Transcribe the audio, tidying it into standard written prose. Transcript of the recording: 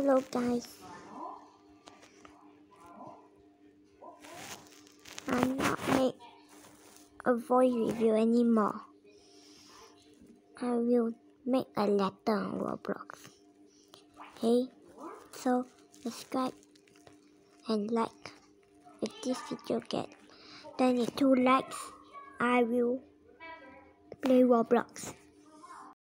Hello guys, I'm not make a voice review anymore. I will make a letter on Roblox. Hey, so subscribe and like. If this video get 22 likes, I will play Roblox.